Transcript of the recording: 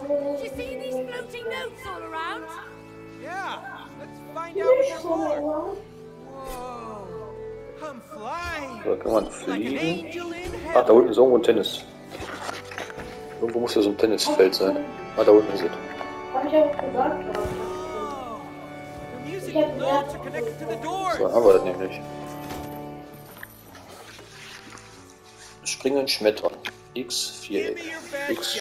you see these floating notes all around? Yeah, let's find out what they're for. Whoa, I'm flying. Da kann man Like an fliegen. angel in Ach, da heaven. unten ist irgendwo ein Tennis. Irgendwo muss ja so ein Tennisfeld sein. Ah, da unten ist es. Hab ich auch gesagt. Oh, the music notes are connected to the doors. So haben wir das nämlich. Springen, schmettern. X, Give Viereck. me your best X,